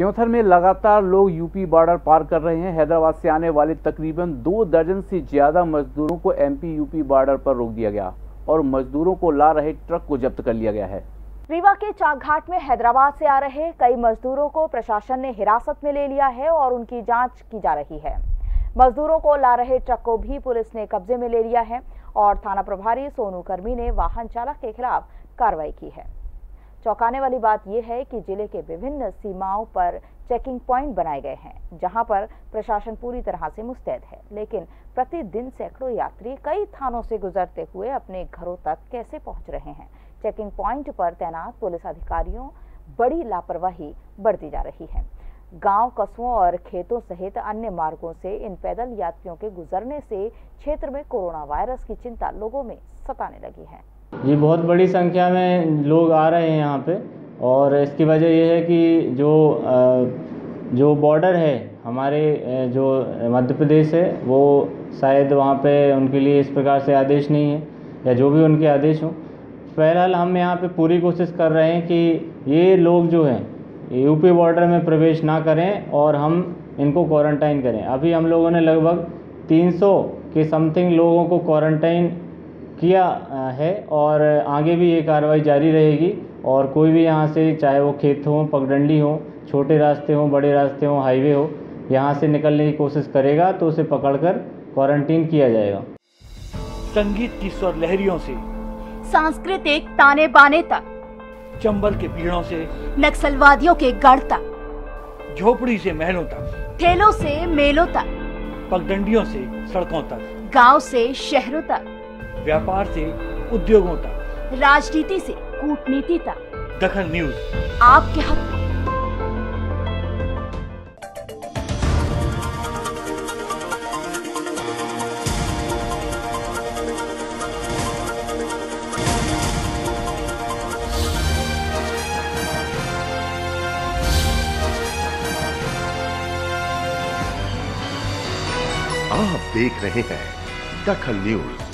क्योंथर में लगातार लोग यूपी बॉर्डर पार कर रहे हैं। हैदराबाद से आने वाले तकरीबन 2 दर्जन से ज्यादा मजदूरों को एमपी यूपी बॉर्डर पर रोक दिया गया और मजदूरों को ला रहे ट्रक को जब्त कर लिया गया है। रीवा के चाकघाट में हैदराबाद से आ रहे कई मजदूरों को प्रशासन ने हिरासत में ले लिया है और उनकी जांच की जा रही है। मजदूरों को ला रहे ट्रक को भी पुलिस ने कब्जे में ले लिया है और थाना प्रभारी सोनू कर्मी ने वाहन चालक के खिलाफ कार्रवाई की है। चौंकाने वाली बात यह है कि जिले के विभिन्न सीमाओं पर चेकिंग पॉइंट बनाए गए हैं, जहां पर प्रशासन पूरी तरह से मुस्तैद है, लेकिन प्रतिदिन सैकड़ों यात्री कई थानों से गुजरते हुए अपने घरों तक कैसे पहुंच रहे हैं। चेकिंग पॉइंट पर तैनात पुलिस अधिकारियों बड़ी लापरवाही बरती जा रही है। गांव, कस्बों और खेतों सहित अन्य मार्गों से इन पैदल यात्रियों के गुजरने से क्षेत्र में कोरोना वायरस की चिंता लोगों में सताने लगी है। ये बहुत बड़ी संख्या में लोग आ रहे हैं यहाँ पे, और इसकी वजह यह है कि जो बॉर्डर है हमारे जो मध्य प्रदेश है, वो शायद वहाँ पे उनके लिए इस प्रकार से आदेश नहीं है, या जो भी उनके आदेश हों। फ़िलहाल हम यहाँ पे पूरी कोशिश कर रहे हैं कि ये लोग जो हैं यूपी बॉर्डर में प्रवेश ना करें और हम इनको क्वारंटाइन करें। अभी हम लोगों ने लगभग 300 के समथिंग लोगों को क्वारंटाइन किया है और आगे भी ये कार्रवाई जारी रहेगी। और कोई भी यहाँ से, चाहे वो खेत हो, पगडंडी हो, छोटे रास्ते हों, बड़े रास्ते हों, हाईवे हो, यहाँ से निकलने की कोशिश करेगा तो उसे पकड़कर क्वारंटीन किया जाएगा। संगीत की स्वर लहरियों से सांस्कृतिक ताने बाने तक, चंबल के पीड़ों से नक्सलवादियों के गढ़ तक, झोपड़ी से महलों तक, ठेलों से मेलों तक, पगडंडियों से सड़कों तक, गांव से शहरों तक, व्यापार से उद्योगों तक, राजनीति से कूटनीति तक, दखल न्यूज आपके हक में। आप देख रहे हैं दखल न्यूज।